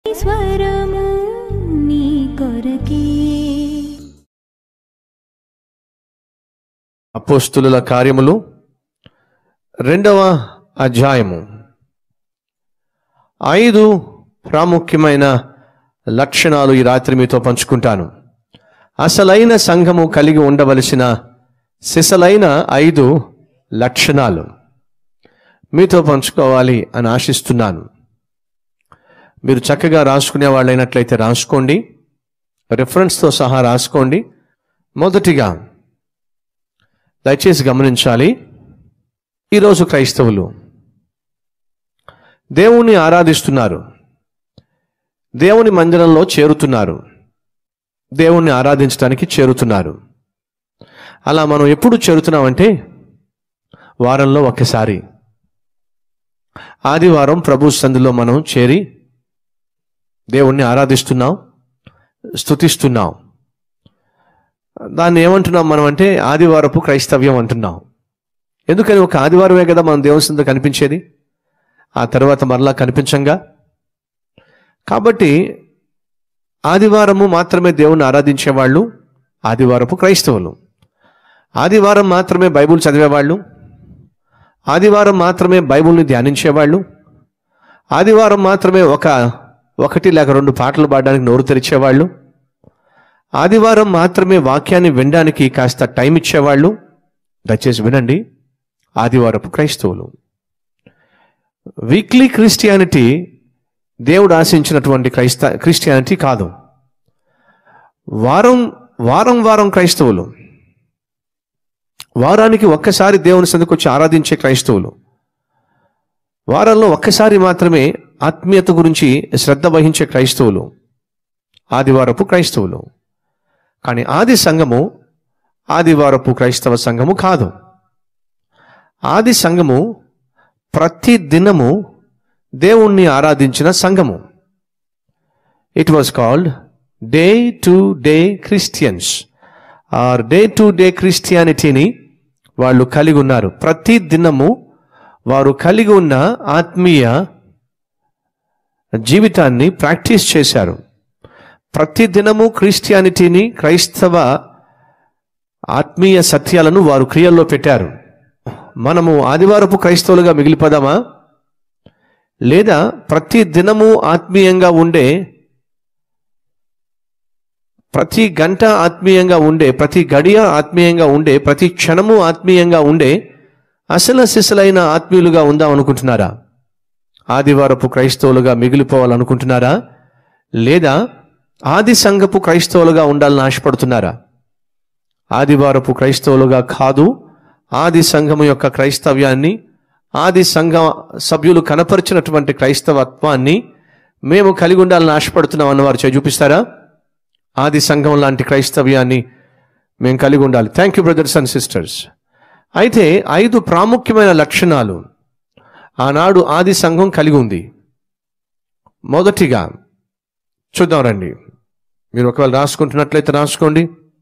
స్వరము నీ కొరకే. అపోస్తులుల కార్యములు 2వ అధ్యాయము 5 ప్రాముఖ్యమైన లక్షణాలు ఈ రాత్రి మీతో పంచుకుంటాను. అసలైన సంఘము కలిగి ఉండవలసిన సిసలైన 5 లక్షణాలు మీతో పంచుకోవాలి అని ఆశిస్తున్నాను. మీరు చక్కగా రాసుకునే వాళ్ళైనట్లయితే రాసుకోండి, రిఫరెన్స్తో సహా రాసుకోండి. మొదటిగా దయచేసి గమనించాలి, ఈరోజు క్రైస్తవులు దేవుణ్ణి ఆరాధిస్తున్నారు, దేవుని మందిరంలో చేరుతున్నారు, దేవుణ్ణి ఆరాధించడానికి చేరుతున్నారు. అలా మనం ఎప్పుడు చేరుతున్నామంటే వారంలో ఒక్కసారి ఆదివారం ప్రభు సన్నిధిలో మనం చేరి దేవుణ్ణి ఆరాధిస్తున్నాం, స్తుతిస్తున్నాం. దాన్ని ఏమంటున్నాం మనం అంటే ఆదివారపు క్రైస్తవ్యం అంటున్నాం. ఎందుకని ఒక ఆదివారమే కదా మనం దేవుని సన్నిధిలో కనిపించేది, ఆ తర్వాత మరలా కనిపించంగా. కాబట్టి ఆదివారము మాత్రమే దేవుణ్ణి ఆరాధించేవాళ్ళు ఆదివారపు క్రైస్తవులు. ఆదివారం మాత్రమే బైబిల్ చదివేవాళ్ళు, ఆదివారం మాత్రమే బైబిల్ని ధ్యానించేవాళ్ళు, ఆదివారం మాత్రమే ఒకటి లేక 2 పాటలు పాడడానికి నోరు తెరిచేవాళ్ళు, ఆదివారం మాత్రమే వాక్యాన్ని వినడానికి కాస్త టైం ఇచ్చేవాళ్ళు. దయచేసి వినండి, ఆదివారపు క్రైస్తవులు. వీక్లీ క్రిస్టియానిటీ దేవుడు ఆశించినటువంటి క్రిస్టియానిటీ కాదు. వారం క్రైస్తవులు, వారానికి ఒక్కసారి దేవుని సన్నిధికి వచ్చి ఆరాధించే క్రైస్తవులు, వారంలో ఒక్కసారి మాత్రమే ఆత్మీయత గురించి శ్రద్ధ వహించే క్రైస్తవులు ఆదివారపు క్రైస్తవులు. కానీ ఆది సంఘము ఆదివారపు క్రైస్తవ సంఘము కాదు. ఆది సంఘము ప్రతి దినము దేవుణ్ణి ఆరాధించిన సంఘము. It was called day to day Christians are day to day క్రిస్టియానిటీని వాళ్ళు కలిగి ఉన్నారు. ప్రతి దినము వారు కలిగి ఉన్న ఆత్మీయ జీవితాన్ని ప్రాక్టీస్ చేశారు. ప్రతి దినము క్రిస్టియానిటీని, క్రైస్తవ ఆత్మీయ సత్యాలను వారు క్రియల్లో పెట్టారు. మనము ఆదివారపు క్రైస్తవులుగా మిగిలిపోదామా? లేదా ప్రతి దినము ఆత్మీయంగా ఉండే, ప్రతి గంట ఆత్మీయంగా ఉండే, ప్రతి గడియ ఆత్మీయంగా ఉండే, ప్రతి క్షణము ఆత్మీయంగా ఉండే సిసలైన ఆత్మీయులుగా ఉందాం అనుకుంటున్నారా? ఆదివారపు క్రైస్తవులుగా మిగిలిపోవాలనుకుంటున్నారా? లేదా ఆది సంఘపు క్రైస్తవులుగా ఉండాలని ఆశపడుతున్నారా? ఆదివారపు క్రైస్తవులుగా కాదు, ఆది సంఘము యొక్క క్రైస్తవ్యాన్ని, ఆది సంఘ సభ్యులు కనపరిచినటువంటి క్రైస్తవత్వాన్ని మేము కలిగి ఉండాలని ఆశపడుతున్నాం అన్నవారు చేయి చూపిస్తారా? ఆది సంఘం లాంటి క్రైస్తవ్యాన్ని మేము కలిగి ఉండాలి. Thank you brothers and sisters. అయితే 5 ప్రాముఖ్యమైన లక్షణాలు ఆనాడు ఆది సంఘం కలిగి ఉంది. మొదటిగా చూద్దాం రండి. మీరు ఒకవేళ రాసుకుంటున్నట్లయితే రాసుకోండి.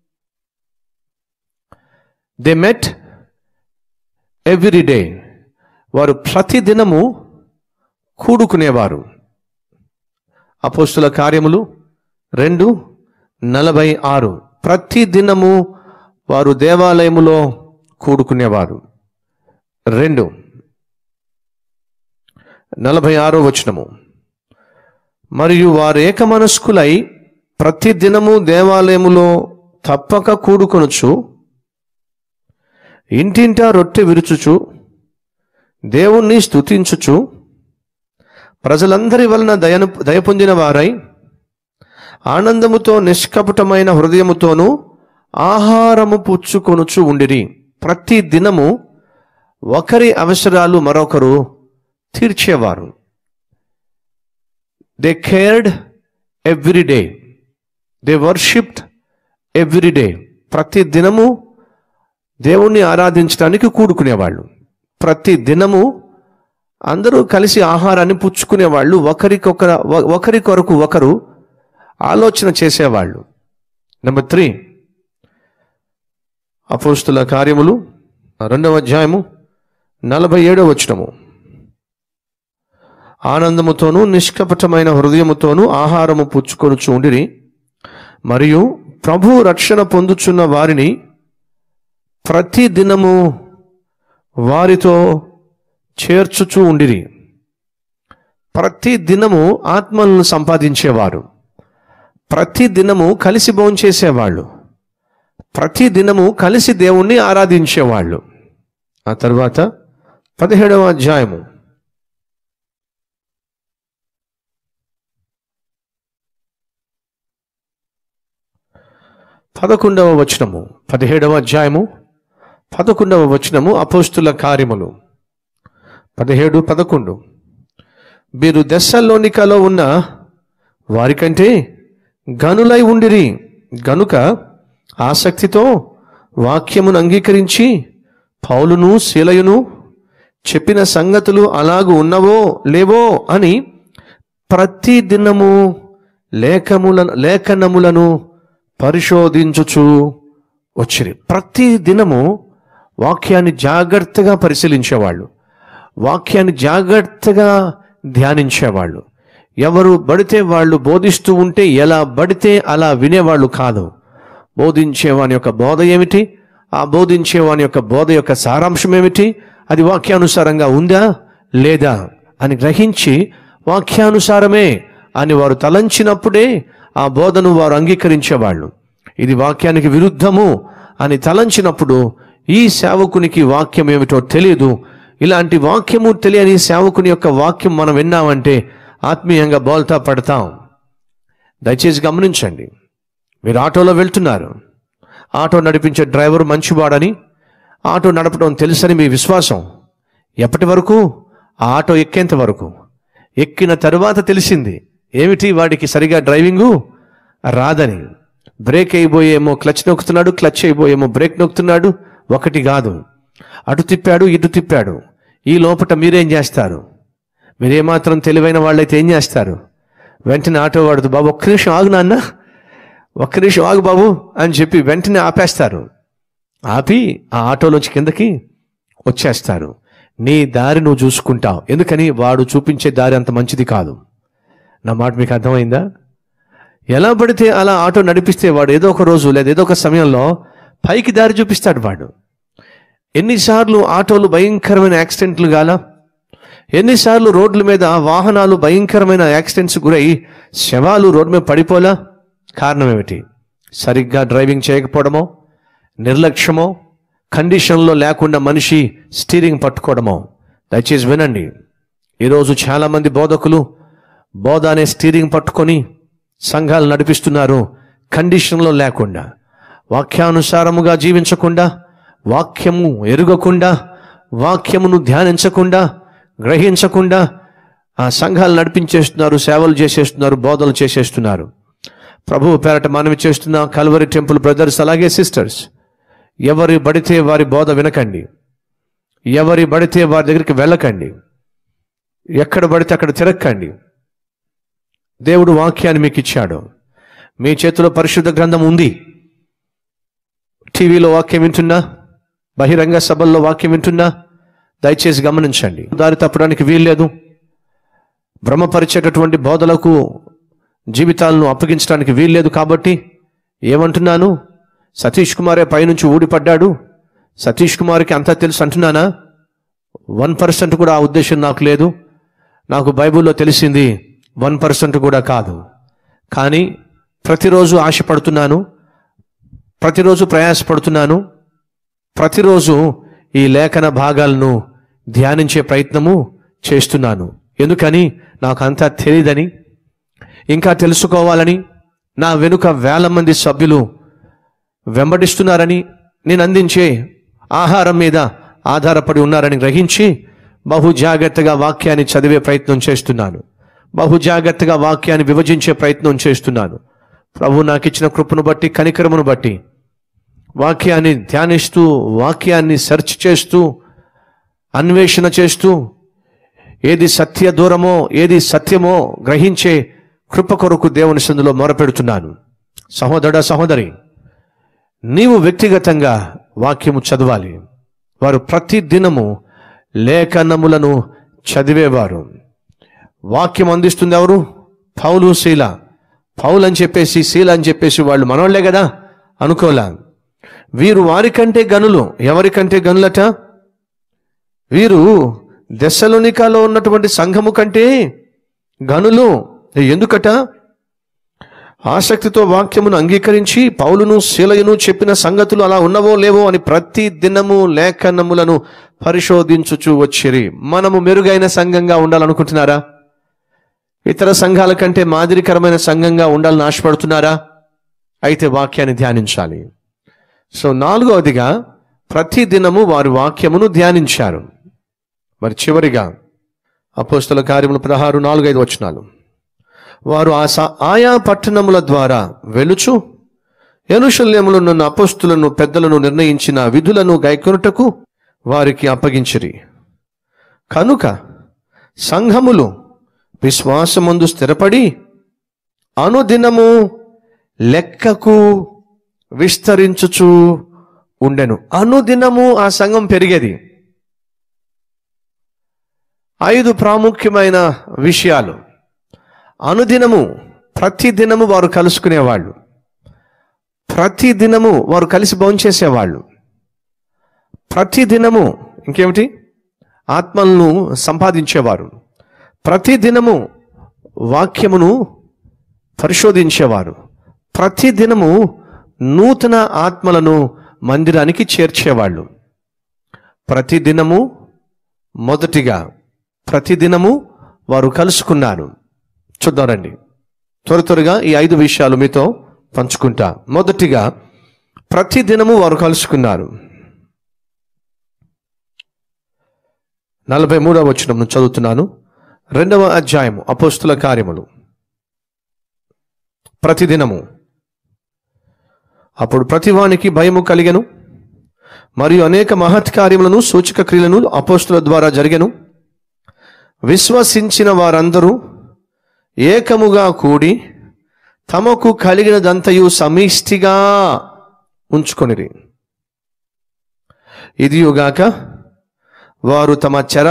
They met every day. వారు ప్రతి దినము కూడుకునేవారు. అపోస్తుల కార్యములు 2:46. ప్రతి దినము వారు దేవాలయములో కూడుకునేవారు. 2:46 వచనము. మరియు వారు ఏకమనస్కులై ప్రతి దినము దేవాలయములో తప్పక కూడుకొనుచు, ఇంటింటా రొట్టె విరుచుచు, దేవుణ్ణి స్తుతించుచు, ప్రజలందరి వలన దయ పొందిన వారై ఆనందముతో నిష్కపటమైన హృదయముతోనూ ఆహారము పుచ్చుకొనుచు ఉండిరి. ప్రతి దినము ఒకరి అవసరాలు మరొకరు తీర్చేవారు. They cared every day, they worshipped every day. ప్రతి దినము దేవుణ్ణి ఆరాధించడానికి కూడుకునేవాళ్ళు. ప్రతి దినము అందరూ కలిసి ఆహారాన్ని పుచ్చుకునేవాళ్ళు. ఒకరి కొరకు ఒకరు ఆలోచన చేసేవాళ్ళు. నెంబర్ 3, అపోస్తుల కార్యములు 2వ అధ్యాయము 47వ వచనము. ఆనందముతోనూ నిష్కపటమైన హృదయముతోనూ ఆహారము పుచ్చుకొనుచు ఉండిరి. మరియు ప్రభు రక్షణ పొందుచున్న వారిని ప్రతి దినము వారితో చేర్చుచూ ఉండిరి. ప్రతి దినము ఆత్మలను సంపాదించేవారు, ప్రతి దినము కలిసి భోంచేసేవాళ్ళు, ప్రతి దినము కలిసి దేవుణ్ణి ఆరాధించేవాళ్ళు. ఆ తర్వాత 17వ అధ్యాయము 11వ వచనము, 17వ అధ్యాయము 11వ వచనము, అపోస్తుల కార్యములు 17:11. మీరు దెస్సలోనికలో ఉన్న వారికంటే గనులై ఉండిరి గనుక ఆసక్తితో వాక్యమును అంగీకరించి పౌలును శీలయును చెప్పిన సంగతులు అలాగు ఉన్నవో లేవో అని ప్రతి దినము లేఖనములను పరిశోధించుచు వచ్చిరి. ప్రతి దినము వాక్యాన్ని జాగ్రత్తగా పరిశీలించేవాళ్ళు, వాక్యాన్ని జాగ్రత్తగా ధ్యానించేవాళ్ళు. ఎవరు పడితే వాళ్ళు బోధిస్తూ ఉంటే ఎలా పడితే అలా వినేవాళ్ళు కాదు. బోధించేవాని యొక్క బోధ ఏమిటి, ఆ బోధించేవాని యొక్క బోధ యొక్క సారాంశం ఏమిటి, అది వాక్యానుసారంగా ఉందా లేదా అని గ్రహించి వాక్యానుసారమే అని వారు తలంచినప్పుడే ఆ బోధను వారు అంగీకరించేవాళ్ళు. ఇది వాక్యానికి విరుద్ధము అని తలంచినప్పుడు ఈ సేవకునికి వాక్యం ఏమిటో తెలియదు. ఇలాంటి వాక్యము తెలియని సేవకుని యొక్క వాక్యం మనం విన్నామంటే ఆత్మీయంగా బోల్తా పడతాం. దయచేసి గమనించండి. మీరు ఆటోలో వెళ్తున్నారు, ఆటో నడిపించే డ్రైవర్ మంచివాడని, ఆటో నడపడం తెలుసని మీ విశ్వాసం. ఎప్పటి వరకు? ఆ ఆటో ఎక్కేంత వరకు. ఎక్కిన తరువాత తెలిసింది ఏమిటి, వాడికి సరిగా డ్రైవింగు రాదని. బ్రేక్ అయిపోయేమో క్లచ్ నొక్కుతున్నాడు, క్లచ్ అయిపోయేమో బ్రేక్ నొక్కుతున్నాడు. ఒకటి కాదు, అటు తిప్పాడు ఇటు తిప్పాడు. ఈ లోపట మీరేం చేస్తారు? మీరేమాత్రం తెలివైన వాళ్ళైతే ఏం చేస్తారు? వెంటనే ఆటో వాడుతూ, బాబు ఒక్క నిమిషం ఆగు నాన్న, ఒక్క నిమిషం ఆగు బాబు అని చెప్పి వెంటనే ఆపేస్తారు. ఆపి ఆ ఆటోలోంచి కిందకి వచ్చేస్తారు. నీ దారి నువ్వు చూసుకుంటావు. ఎందుకని? వాడు చూపించే దారి అంత మంచిది కాదు. నా మాట మీకు అర్థమైందా? ఎలా పడితే అలా ఆటో నడిపిస్తే వాడు ఏదో ఒక రోజు లేదా ఏదో ఒక సమయంలో పైకి దారి చూపిస్తాడు వాడు. ఎన్నిసార్లు ఆటోలు భయంకరమైన యాక్సిడెంట్లు గాల, ఎన్నిసార్లు రోడ్ల మీద వాహనాలు భయంకరమైన యాక్సిడెంట్స్ గురై శవాలు రోడ్డు మీద పడిపోలా? కారణం ఏమిటి? సరిగ్గా డ్రైవింగ్ చేయకపోవడమో, నిర్లక్ష్యమో, కండిషన్లో లేకుండా మనిషి స్టీరింగ్ పట్టుకోవడమో. దయచేసి వినండి. ఈరోజు చాలామంది బోధకులు బోధ అనే స్టీరింగ్ పట్టుకొని సంఘాలు నడిపిస్తున్నారు. కండిషన్లో లేకుండా, వాక్యానుసారముగా జీవించకుండా, వాక్యము ఎరుగకుండా, వాక్యమును ధ్యానించకుండా, గ్రహించకుండా ఆ సంఘాలు నడిపించేస్తున్నారు, సేవలు చేసేస్తున్నారు, బోధలు చేసేస్తున్నారు. ప్రభువు పేరట మనవి చేస్తున్న కల్వరి టెంపుల్ బ్రదర్స్ అలాగే సిస్టర్స్, ఎవరి పడితే వారి బోధ వినకండి, ఎవరి పడితే వారి దగ్గరికి వెళ్ళకండి, ఎక్కడ పడితే అక్కడ తిరక్కండి. దేవుడు వాక్యాన్ని మీకు ఇచ్చాడు. మీ చేతిలో పరిశుద్ధ గ్రంథం ఉంది. టీవీలో వాక్యం వింటున్నా, బహిరంగ సభల్లో వాక్యం వింటున్నా, దయచేసి గమనించండి. దారి తప్పడానికి వీల్లేదు. భ్రమపరిచేటటువంటి బోధలకు జీవితాలను అప్పగించడానికి వీల్లేదు. కాబట్టి ఏమంటున్నాను? సతీష్ కుమారే పైనుంచి ఊడిపడ్డాడు, సతీష్ కుమార్కి అంతా తెలుసు అంటున్నానా? 1% కూడా ఆ ఉద్దేశం నాకు లేదు. నాకు బైబిల్లో తెలిసింది 1% కూడా కాదు. కానీ ప్రతిరోజు ఆశపడుతున్నాను, ప్రతిరోజు ప్రయాసపడుతున్నాను, ప్రతిరోజు ఈ లేఖన భాగాలను ధ్యానించే ప్రయత్నము చేస్తున్నాను. ఎందుకని? నాకు అంతా తెలియదని, ఇంకా తెలుసుకోవాలని, నా వెనుక వేల మంది సభ్యులు వెంబడిస్తున్నారని, నేను అందించే ఆహారం మీద ఆధారపడి ఉన్నారని గ్రహించి బహు జాగ్రత్తగా వాక్యాన్ని చదివే ప్రయత్నం చేస్తున్నాను, బహు జాగ్రత్తగా వాక్యాన్ని విభజించే ప్రయత్నం చేస్తున్నాను. ప్రభు నాకు ఇచ్చిన కృపను బట్టి, కనికరమును బట్టి వాక్యాన్ని ధ్యానిస్తూ, వాక్యాన్ని సెర్చ్ చేస్తూ, అన్వేషణ చేస్తూ, ఏది సత్య దూరమో ఏది సత్యమో గ్రహించే కృప కొరకు దేవుని సందులో మొరపెడుతున్నాను. సహోదరుడా, సహోదరి, నీవు వ్యక్తిగతంగా వాక్యము చదవాలి. వారు ప్రతి దినము లేఖనములను చదివేవారు. వాక్యం అందిస్తుంది ఎవరు? పౌలు, శీల. పౌలు అని చెప్పేసి, శీల అని చెప్పేసి వాళ్ళు మనోళ్లే కదా అనుకోలే. వీరు వారికంటే గనులు. ఎవరికంటే గనులట? వీరు దెస్సలోనికలో ఉన్నటువంటి సంఘము కంటే గనులు. ఎందుకట? ఆసక్తితో వాక్యమును అంగీకరించి పౌలును శీలయును చెప్పిన సంగతులు అలా ఉన్నవో లేవో అని ప్రతి దినము లేఖనములను పరిశోధించుచూ వచ్చిరి. మనము మెరుగైన సంఘంగా ఉండాలనుకుంటున్నారా? ఇతర సంఘాల కంటే మాదిరికరమైన సంఘంగా ఉండాలని ఆశపడుతున్నారా? అయితే వాక్యాన్ని ధ్యానించాలి. సో 4వదిగా ప్రతి దినము వారి వాక్యమును ధ్యానించారు. మరి చివరిగా అపోస్తల కార్యములు 16:4-5 వచనాలు. వారు ఆయా పట్టణముల ద్వారా వెలుచు యెరూషలేములో ఉన్న అపోస్తులను పెద్దలను నిర్ణయించిన విధులను గైకొనుటకు వారికి అప్పగించిరి. కనుక సంఘములు విశ్వాసమందు స్థిరపడి అనుదినము లెక్కకు విస్తరించుచు ఉండెను. అనుదినము ఆ సంఘం పెరిగేది. 5 ప్రాముఖ్యమైన విషయాలు. అనుదినము, ప్రతి దినము వారు కలుసుకునేవాళ్ళు. ప్రతి దినము వారు కలిసి భోంచేసేవాళ్ళు. ప్రతి దినము ఇంకేమిటి? ఆత్మలను సంపాదించేవారు. ప్రతి దినము వాక్యమును పరిశోధించేవారు. ప్రతి దినము నూతన ఆత్మలను మందిరానికి చేర్చేవాళ్ళు. ప్రతి దినము, మొదటిగా ప్రతి దినము వారు కలుసుకున్నారు. చూద్దాం రండి. త్వరగా ఈ 5 విషయాలు మీతో పంచుకుంటా. మొదటిగా ప్రతి దినము వారు కలుసుకున్నారు. 43వ వచనం చదువుతున్నాను. 2వ అధ్యాయము అపోస్తుల కార్యములు. ప్రతిదినము. అప్పుడు ప్రతివానికి భయము కలిగెను, మరియు అనేక మహత్కార్యములను సూచక క్రియలను అపోస్తుల ద్వారా జరిగెను. విశ్వసించిన వారందరూ ఏకముగా కూడి తమకు కలిగినదంతయు సమిష్టిగా ఉంచుకొనిరి. ఇదియుగాక వారు తమ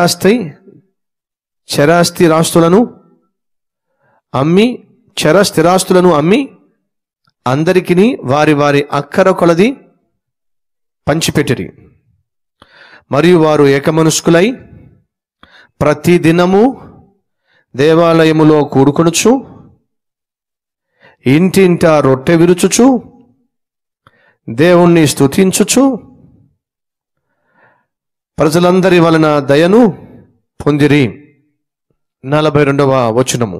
చరాస్తిరాస్తులను అమ్మి అందరికిని వారి వారి అక్కర కొలది పంచిపెట్టిరి. మరియు వారు ఏకమనస్కులై ప్రతి దినము దేవాలయములో కూడుకొనుచు ఇంటింటా రొట్టె విరుచుచు దేవుణ్ణి స్తుతించుచు ప్రజలందరి వలన దయను పొందిరి. 42వ వచనము.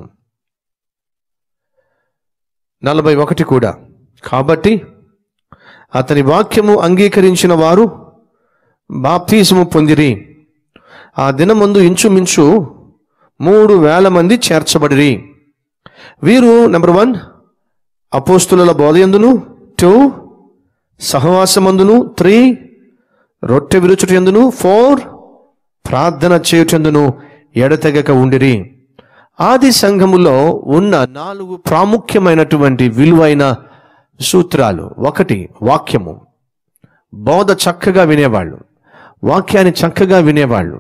41 కూడా. కాబట్టి అతని వాక్యము అంగీకరించిన వారు బాప్తిసము పొందిరి. ఆ దినమందు ఇంచుమించు 3,000 మంది చేర్చబడిరి. వీరు నెంబర్ 1 అపోస్తుల బోధయందును, 2 సహవాసమందును, 3 రొట్టె విరుచుటయందును, 4 ప్రార్థన చేయుటయందును ఎడతెగక ఉండిరి. ఆది సంఘములో ఉన్న 4 ప్రాముఖ్యమైనటువంటి విలువైన సూత్రాలు. 1 వాక్యము. బోధ చక్కగా వినేవాళ్ళు, వాక్యాన్ని చక్కగా వినేవాళ్ళు.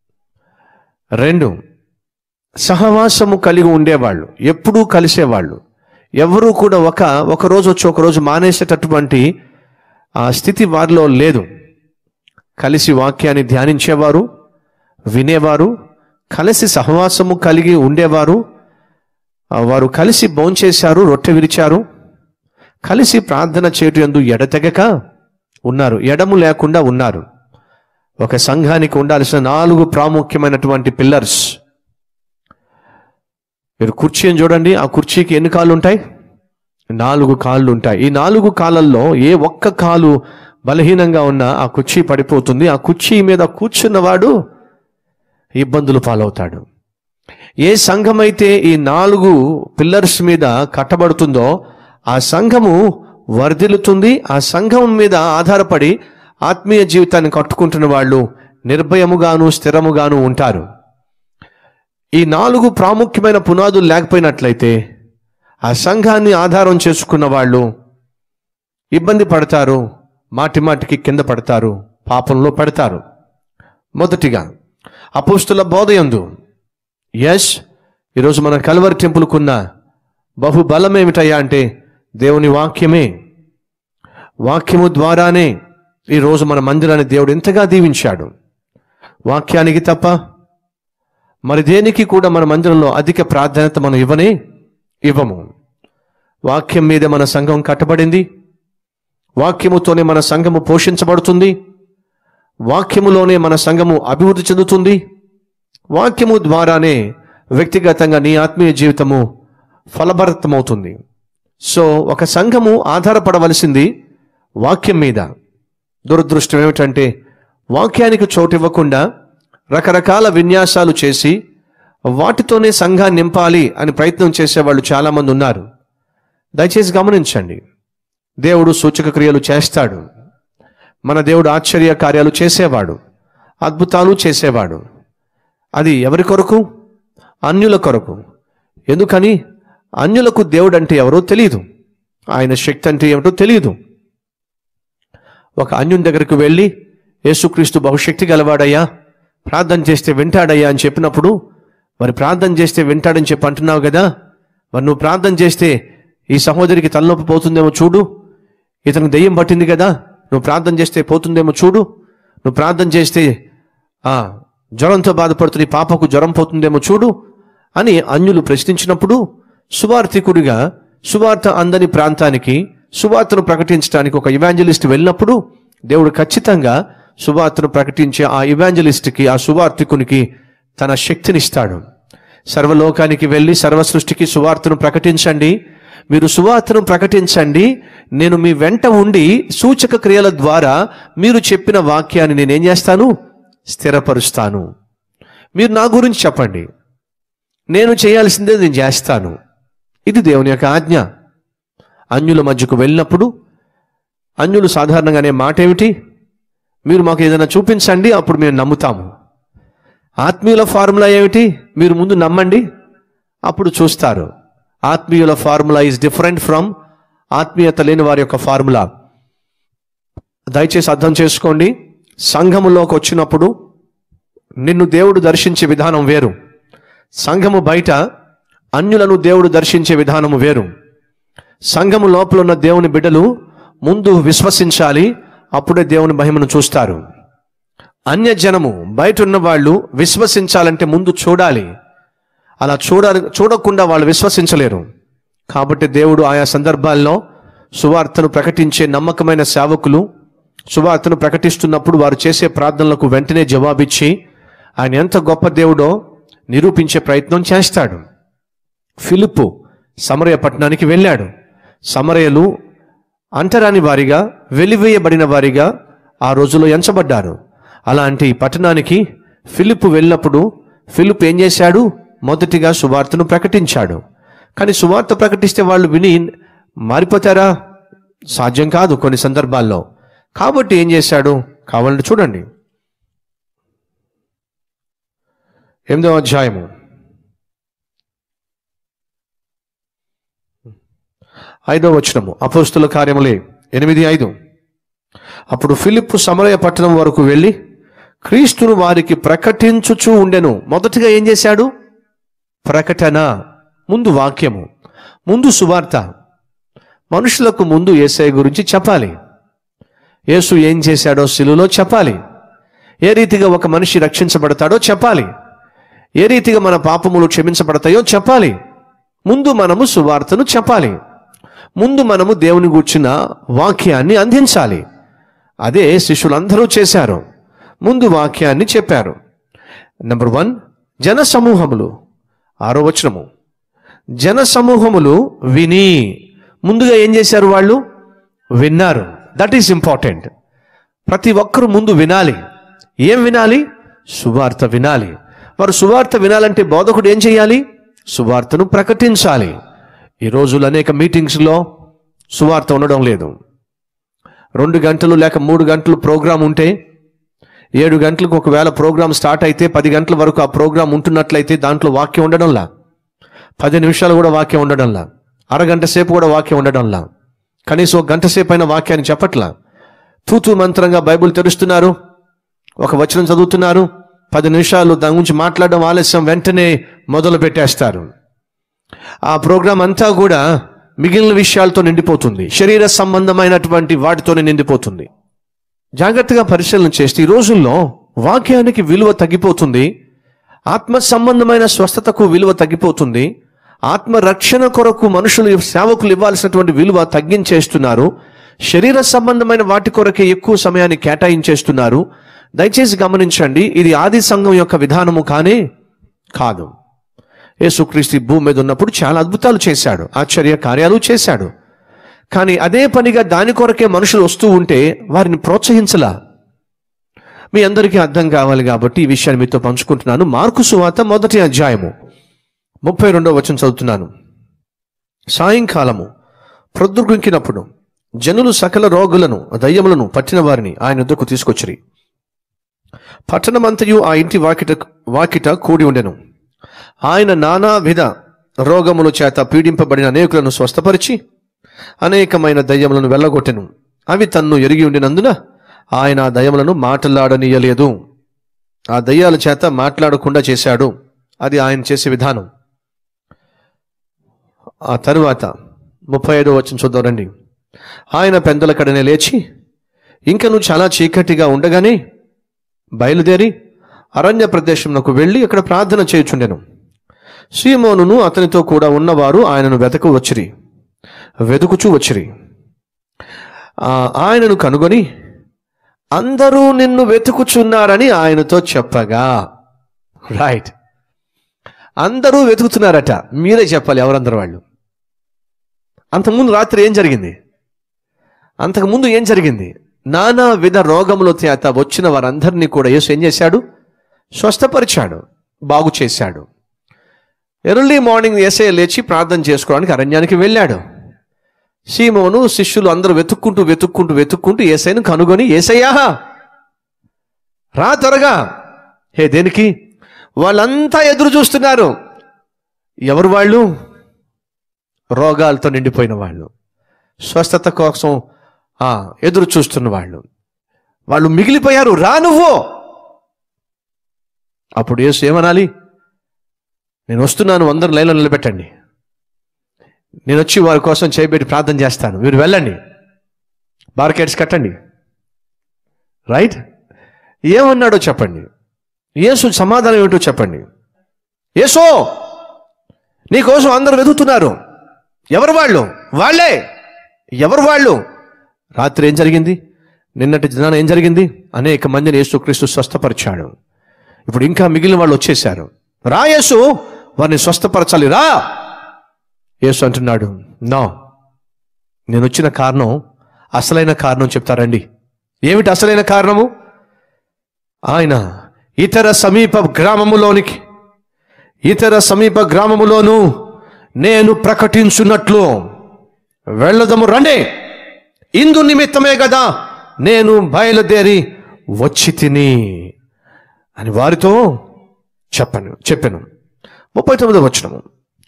2 సహవాసము కలిగి ఉండేవాళ్ళు, ఎప్పుడూ కలిసేవాళ్ళు. ఎవరూ కూడా ఒక రోజు వచ్చి ఒక రోజు మానేసేటటువంటి ఆ స్థితి వారిలో లేదు. కలిసి వాక్యాన్ని ధ్యానించేవారు, వినేవారు, కలిసి సహవాసము కలిగి ఉండేవారు. వారు కలిసి భోంచేశారు, రొట్టె విరిచారు, కలిసి ప్రార్థన చేయటందు ఎడతెగక ఉన్నారు, ఎడము లేకుండా ఉన్నారు. ఒక సంఘానికి ఉండాల్సిన 4 ప్రాముఖ్యమైనటువంటి పిల్లర్స్. మీరు కుర్చీని చూడండి, ఆ కుర్చీకి ఎన్ని కాళ్ళు ఉంటాయి? 4 కాళ్ళు ఉంటాయి. ఈ 4 కాళ్ళల్లో ఏ ఒక్క కాలు బలహీనంగా ఉన్నా ఆ కుర్చీ పడిపోతుంది. ఆ కుర్చీ మీద కూర్చున్నవాడు ఇబ్బందులు పాలవుతాడు. ఏ సంఘం అయితే ఈ 4 పిల్లర్స్ మీద కట్టబడుతుందో ఆ సంఘము వర్ధిల్లుతుంది. ఆ సంఘం మీద ఆధారపడి ఆత్మీయ జీవితాన్ని కట్టుకుంటున్న వాళ్ళు నిర్భయముగాను స్థిరముగాను ఉంటారు. ఈ 4 ప్రాముఖ్యమైన పునాదులు లేకపోయినట్లయితే ఆ సంఘాన్ని ఆధారం చేసుకున్న వాళ్ళు ఇబ్బంది పడతారు, మాటిమాటికి కింద పడతారు, పాపంలో పడతారు. మొదటిగా అపోస్తుల బోధయందు ఈరోజు మన కల్వరి టెంపుల్కున్న బహుబలం ఏమిటయ్యా అంటే దేవుని వాక్యమే. వాక్యము ద్వారానే ఈరోజు మన మందిరాన్ని దేవుడు ఎంతగా దీవించాడు. వాక్యానికి తప్ప మరి దేనికి కూడా మన మందిరంలో అధిక ప్రాధాన్యత మనం ఇవ్వము. వాక్యం మీద మన సంఘం కట్టబడింది. వాక్యముతోనే మన సంఘము పోషించబడుతుంది. వాక్యములోనే మన సంఘము అభివృద్ధి చెందుతుంది. వాక్యము ద్వారానే వ్యక్తిగతంగా నీ ఆత్మీయ జీవితము ఫలభరితమవుతుంది. సో ఒక సంఘము ఆధారపడవలసింది వాక్యం మీద. దురదృష్టం ఏమిటంటే వాక్యానికి చోటు ఇవ్వకుండా రకరకాల విన్యాసాలు చేసి వాటితోనే సంఘాన్ని నింపాలి అని ప్రయత్నం చేసేవాళ్ళు చాలామంది ఉన్నారు. దయచేసి గమనించండి, దేవుడు సూచక క్రియలు చేస్తాడు. మన దేవుడు ఆశ్చర్య కార్యాలు చేసేవాడు, అద్భుతాలు చేసేవాడు. అది ఎవరి కొరకు? అన్యుల కొరకు. ఎందుకని? అన్యులకు దేవుడు అంటే ఎవరో తెలియదు, ఆయన శక్తి అంటే ఏమిటో తెలియదు. ఒక అన్యుని దగ్గరికి వెళ్ళి యేసుక్రీస్తు బహుశక్తి గలవాడయ్యా, ప్రార్థన చేస్తే వింటాడయ్యా అని చెప్పినప్పుడు, మరి ప్రార్థన చేస్తే వింటాడని చెప్పి అంటున్నావు కదా, మరి నువ్వు ప్రార్థన చేస్తే ఈ సహోదరికి తలనొప్పి పోతుందేమో చూడు, ఇతనికి దెయ్యం పట్టింది కదా, నువ్వు ప్రార్థన చేస్తే పోతుందేమో చూడు, నువ్వు ప్రార్థన చేస్తే జ్వరంతో బాధపడుతున్న పాపకు జ్వరం పోతుందేమో చూడు అని అన్యులు ప్రశ్నించినప్పుడు, సువార్థికుడిగా సువార్త అందని ప్రాంతానికి సువార్తను ప్రకటించడానికి ఒక ఇవాంజలిస్ట్ వెళ్ళినప్పుడు దేవుడు ఖచ్చితంగా సువార్తను ప్రకటించే ఆ ఇవాంజలిస్ట్కి, ఆ సువార్థికునికి తన శక్తినిస్తాడు. సర్వలోకానికి వెళ్ళి సర్వ సృష్టికి సువార్తను ప్రకటించండి, మీరు సువార్తను ప్రకటించండి, నేను మీ వెంట ఉండి సూచక క్రియల ద్వారా మీరు చెప్పిన వాక్యాన్ని నేనేం చేస్తాను? స్థిరపరుస్తాను. మీరు నా గురించి చెప్పండి, నేను చేయాల్సిందే నేను చేస్తాను. ఇది దేవుని యొక్క ఆజ్ఞ. అన్యుల మధ్యకు వెళ్ళినప్పుడు అన్యులు సాధారణంగానే మాట ఏమిటి? మీరు మాకు ఏదైనా చూపించండి, అప్పుడు మేము నమ్ముతాము. ఆత్మీయుల ఫార్ములా ఏమిటి? మీరు ముందు నమ్మండి, అప్పుడు చూస్తారు. ఆత్మీయుల ఫార్ములా ఈజ్ డిఫరెంట్ ఫ్రమ్ ఆత్మీయత లేని వారి యొక్క ఫార్ములా. దయచేసి అర్థం చేసుకోండి. సంఘములోకి వచ్చినప్పుడు నిన్ను దేవుడు దర్శించే విధానం వేరు, సంఘము బయట అన్యులను దేవుడు దర్శించే విధానము వేరు. సంఘము లోపల ఉన్న దేవుని బిడ్డలు ముందు విశ్వసించాలి, అప్పుడే దేవుని మహిమను చూస్తారు. అన్యజనము బయట ఉన్న వాళ్ళు విశ్వసించాలంటే ముందు చూడాలి. అలా చూడకుండా వాళ్ళు విశ్వసించలేరు. కాబట్టి దేవుడు ఆయా సందర్భాల్లో సువార్తను ప్రకటించే నమ్మకమైన సేవకులు సువార్తను ప్రకటిస్తున్నప్పుడు వారు చేసే ప్రార్థనలకు వెంటనే జవాబిచ్చి ఆయన ఎంత గొప్ప దేవుడో నిరూపించే ప్రయత్నం చేస్తాడు. ఫిలిప్పు సమరయ పట్టణానికి వెళ్ళాడు. సమరయలు అంటరాని వారిగా, వెలివేయబడిన వారిగా ఆ రోజుల్లో ఎంచబడ్డారు. అలాంటి పట్టణానికి ఫిలిప్పు వెళ్ళినప్పుడు ఫిలిప్పు ఏం చేశాడు? మొదటిగా సువార్తను ప్రకటించాడు. కానీ సువార్త ప్రకటిస్తే వాళ్ళు విని మారిపోతారా? సాధ్యం కాదు కొన్ని సందర్భాల్లో. కాబట్టి ఏం చేశాడు? కావాలంటే చూడండి, 8వ అధ్యాయము 5వ వచనము, అపోస్తుల కార్యములే 8:5. అప్పుడు ఫిలిప్పు సమరయ పట్టణం వరకు వెళ్ళి క్రీస్తును వారికి ప్రకటించుచూ ఉండెను. మొదటిగా ఏం చేశాడు? ప్రకటన. ముందు వాక్యము, ముందు సువార్త. మనుషులకు ముందు యేసయ్య గురించి చెప్పాలి. యేసు ఏం చేశాడో శిలువలో చెప్పాలి. ఏ రీతిగా ఒక మనిషి రక్షించబడతాడో చెప్పాలి. ఏ రీతిగా మన పాపములు క్షమించబడతాయో చెప్పాలి. ముందు మనము సువార్తను చెప్పాలి. ముందు మనము దేవుని గూర్చిన వాక్యాన్ని అందించాలి. అదే శిష్యులందరూ చేశారు. ముందు వాక్యాన్ని చెప్పారు. నెంబర్ 1, జన సమూహములు. 6వ వచనము, జన సమూహములు విని. ముందుగా ఏం చేశారు? వాళ్ళు విన్నారు. That is important. ప్రతి ఒక్కరూ ముందు వినాలి. ఏం వినాలి? సువార్త వినాలి. వారు సువార్త వినాలంటే బోధకుడు ఏం చేయాలి? సువార్తను ప్రకటించాలి. ఈ రోజులు అనేక మీటింగ్స్లో సువార్త ఉండడం లేదు. 2 గంటలు లేక 3 గంటలు ప్రోగ్రాం ఉంటే 7 గంటలకు ఒకవేళ ప్రోగ్రాం స్టార్ట్ అయితే 10 గంటల వరకు ఆ ప్రోగ్రాం ఉంటున్నట్లయితే దాంట్లో వాక్యం ఉండడంలా, 10 నిమిషాలు కూడా వాక్యం ఉండడంలా, అరగంట సేపు కూడా వాక్యం ఉండడంలా, కనీసం 1 గంట సేపు అయిన వాక్యాన్ని చెప్పట్లా. తూతూ మంత్రంగా బైబిల్ తెరుస్తున్నారు, ఒక వచనం చదువుతున్నారు, 10 నిమిషాలు దాని గురించి మాట్లాడడం ఆలస్యం, వెంటనే మొదలు పెట్టేస్తారు. ఆ ప్రోగ్రాం అంతా కూడా మిగిలిన విషయాలతో నిండిపోతుంది, శరీర సంబంధమైనటువంటి వాటితోనే నిండిపోతుంది. జాగ్రత్తగా పరిశీలన చేస్తే ఈ రోజుల్లో వాక్యానికి విలువ తగ్గిపోతుంది, ఆత్మ సంబంధమైన స్వస్థతకు విలువ తగ్గిపోతుంది, ఆత్మ రక్షణ కొరకు మనుషులు సేవకులు ఇవ్వాల్సినటువంటి విలువ తగ్గించేస్తున్నారు, శరీర సంబంధమైన వాటి కొరకే ఎక్కువ సమయాన్ని కేటాయించేస్తున్నారు. దయచేసి గమనించండి, ఇది ఆది సంఘం యొక్క విధానము కానే కాదు. యేసుక్రీస్తు భూమి మీద ఉన్నప్పుడు చాలా అద్భుతాలు చేశాడు, ఆశ్చర్య కార్యాలు చేశాడు. కానీ అదే పనిగా దాని కొరకే మనుషులు వస్తూ ఉంటే వారిని ప్రోత్సహించలా. మీ అందరికీ అర్థం కావాలి కాబట్టి ఈ విషయాన్ని మీతో పంచుకుంటున్నాను. మార్కు సువార్త 1వ అధ్యాయము 32వ వచనం చదువుతున్నాను. సాయంకాలము ప్రొద్దుగుంకినప్పుడు జనులు సకల రోగులను దయ్యములను పట్టిన వారిని ఆయన వద్దకు తీసుకొచ్చిరి. పట్టణమంతయు ఆ ఇంటి వాకిట కూడి ఉండెను. ఆయన నానా విధ రోగముల చేత పీడింపబడిన అనేకులను స్వస్థపరిచి అనేకమైన దయ్యములను వెళ్ళగొట్టెను. అవి తన్ను ఎరిగి ఉండినందున ఆయన ఆ దయ్యములను మాట్లాడనీయలేదు. ఆ దయ్యాల చేత మాట్లాడకుండా చేశాడు. అది ఆయన చేసే విధానం. ఆ తరువాత 35వ వచనం చూద్దాం రండి. ఆయన పెందల కడనే లేచి ఇంకను చాలా చీకటిగా ఉండగానే బయలుదేరి అరణ్య ప్రదేశంలోకి వెళ్ళి అక్కడ ప్రార్థన చేయుచుండెను. సీమోనును అతనితో కూడా ఉన్నవారు ఆయనను వెతుకుచూ వచ్చిరి. ఆయనను కనుగొని అందరూ నిన్ను వెతుకుచున్నారని ఆయనతో చెప్పగా, రైట్, అందరూ వెతుకుతున్నారట. మీరే చెప్పాలి ఎవరందరూ వాళ్ళు. అంతకుముందు రాత్రి ఏం జరిగింది? అంతకుముందు ఏం జరిగింది? నానా విధ రోగముల చేత వచ్చిన వారందరినీ కూడా యేసు ఏం చేశాడు? స్వస్థపరిచాడు, బాగు చేశాడు. ఎర్లీ మార్నింగ్ యేసయ్య లేచి ప్రార్థన చేసుకోవడానికి అరణ్యానికి వెళ్ళాడు. సీమోను శిష్యులు అందరూ వెతుక్కుంటూ యేసయ్యను కనుగొని, యేసయ్యా రా త్వరగా. దేనికి? వాళ్ళంతా ఎదురు చూస్తున్నారు. ఎవరు వాళ్ళు? రోగాలతో నిండిపోయిన వాళ్ళు, స్వస్థత కోసం ఎదురు చూస్తున్న వాళ్ళు మిగిలిపోయారు. రా నువ్వు. అప్పుడు యేసు ఏమనాలి? నేను వస్తున్నాను, అందరూ లైన్లో నిలబెట్టండి, నేను వచ్చి వారి కోసం చేయబెట్టి ప్రార్థన చేస్తాను, మీరు వెళ్ళండి, బార్కెట్స్ కట్టండి. రైట్? ఏమన్నాడో చెప్పండి. యేసు సమాధానం ఏమిటో చెప్పండి. యేసు నీకోసం అందరూ వెతుకుతున్నారు. ఎవరు వాళ్ళు? వాళ్ళే. ఎవరు వాళ్ళు? రాత్రి ఏం జరిగింది? నిన్నటి దినాన ఏం జరిగింది? అనేక మందిని యేసుక్రీస్తు స్వస్థపరిచాడు. ఇప్పుడు ఇంకా మిగిలిన వాళ్ళు వచ్చేశారు. రా యేసు, వారిని స్వస్థపరచాలి, రా. యేసు అంటున్నాడు, నా నేను వచ్చిన కారణం, అసలైన కారణం చెప్తారండి. ఏమిటి అసలైన కారణము? ఆయన ఇతర సమీప గ్రామములోను నేను ప్రకటించున్నట్లు వెళ్ళదము రండి, ఇందు నిమిత్తమే కదా నేను బయలుదేరి వచ్చి తిని అని వారితో చెప్పాను. 39వ వచనము.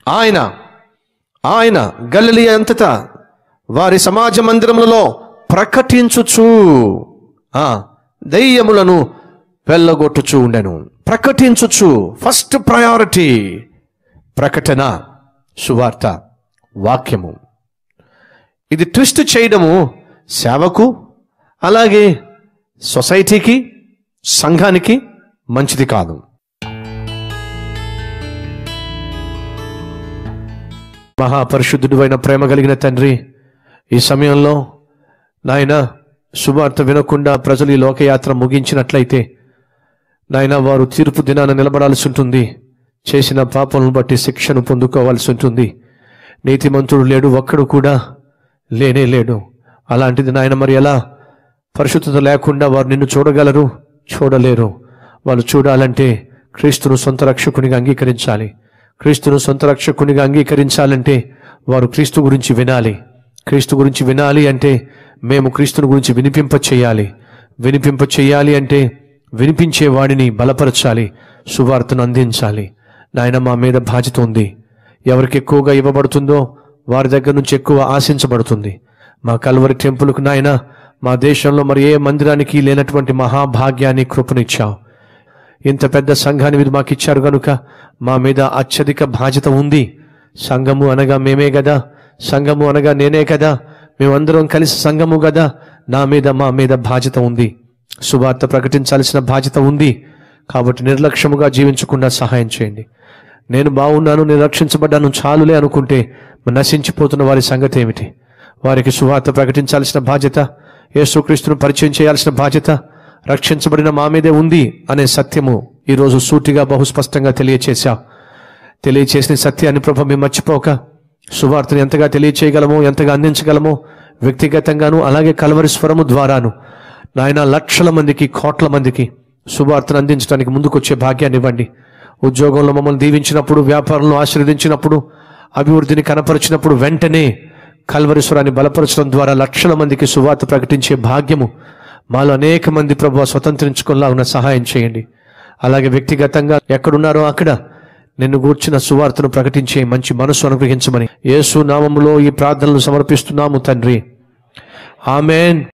ఆయన గలిలయ అంతటా వారి సమాజ మందిరములలో ప్రకటించుచు దయ్యములను వెళ్ళగొట్టుచు ఉండెను. ప్రకటించుచు, ఫస్ట్ ప్రయారిటీ ప్రకటన, సువార్త, వాక్యము. ఇది ట్విస్ట్ చేయడము సేవకు, అలాగే సొసైటీకి, సంఘానికి మంచిది కాదు. మహాపరిశుద్ధుడు అయిన ప్రేమ కలిగిన తండ్రి, ఈ సమయంలో నాయన సువార్త వినకుండా ప్రజలు ఈ లోకయాత్ర ముగించినట్లయితే నాయన వారు తీర్పు దినాన నిలబడాల్సి ఉంటుంది. చేసిన పాపలను బట్టి శిక్షను పొందుకోవాల్సి ఉంటుంది. నీతిమంతుడు లేడు, ఒక్కడు కూడా లేనే లేడు. అలాంటిది నాయన మరి ఎలా పరిశుద్ధత లేకుండా వారు నిన్ను చూడగలరు? చూడలేరు. వాళ్ళు చూడాలంటే క్రీస్తును సొంత రక్షకునిగా అంగీకరించాలి. క్రీస్తును సొంత రక్షకునిగా అంగీకరించాలంటే వారు క్రీస్తు గురించి వినాలి. క్రీస్తు గురించి వినాలి అంటే మేము క్రీస్తుని గురించి వినిపింప చేయాలి అంటే వినిపించే వాడిని బలపరచాలి, సువార్తను అందించాలి. నాయన మా మీద బాధ్యత ఉంది. ఎవరికి ఎక్కువగా ఇవ్వబడుతుందో వారి దగ్గర నుంచి ఎక్కువ ఆశించబడుతుంది. మా కల్వరి టెంపుల్కు నాయన మా దేశంలో మరి ఏ మందిరానికి లేనటువంటి మహాభాగ్యాన్ని కృపనిచ్చావు. ఇంత పెద్ద సంఘాన్ని మీరు మాకు ఇచ్చారు కనుక మా మీద అత్యధిక బాధ్యత ఉంది. సంఘము అనగా మేమే కదా, సంఘము అనగా నేనే కదా, మేమందరం కలిసి సంఘము కదా. మా మీద బాధ్యత ఉంది, సువార్త ప్రకటించాల్సిన బాధ్యత ఉంది. కాబట్టి నిర్లక్ష్యముగా జీవించకుండా సహాయం చేయండి. నేను బాగున్నాను, నేను రక్షించబడ్డాను చాలులే అనుకుంటే నశించిపోతున్న వారి సంగతి ఏమిటి? వారికి సువార్త ప్రకటించాల్సిన బాధ్యత, యేసుక్రీస్తును పరిచయం చేయాల్సిన బాధ్యత రక్షించబడిన మా మీదే ఉంది అనే సత్యము ఈరోజు సూటిగా బహుస్పష్టంగా తెలియచేసిన సత్యాన్ని ప్రభు మేము మర్చిపోక సువార్తను ఎంతగా తెలియచేయగలమో, ఎంతగా అందించగలమో వ్యక్తిగతంగాను అలాగే కల్వరి స్వరము ద్వారాను నాయన లక్షల మందికి, కోట్ల మందికి సువార్తను అందించడానికి ముందుకొచ్చే భాగ్యాన్ని ఇవ్వండి. ఉద్యోగంలో మమ్మల్ని దీవించినప్పుడు, వ్యాపారంలో ఆశీర్వదించినప్పుడు, అభివృద్ధిని కనపరిచినప్పుడు వెంటనే కల్వరి స్వరాన్ని బలపరచడం ద్వారా లక్షల మందికి సువార్త ప్రకటించే భాగ్యము మాలో అనేక మంది ప్రభువా స్వతంత్రించుకునేలా ఉన్న సహాయం చేయండి. అలాగే వ్యక్తిగతంగా ఎక్కడున్నారో అక్కడ నిన్ను గూర్చిన సువార్తను ప్రకటించే మంచి మనసు అనుగ్రహించమని యేసు నామములో ఈ ప్రార్థనలు సమర్పిస్తున్నాము తండ్రి. ఆమేన్.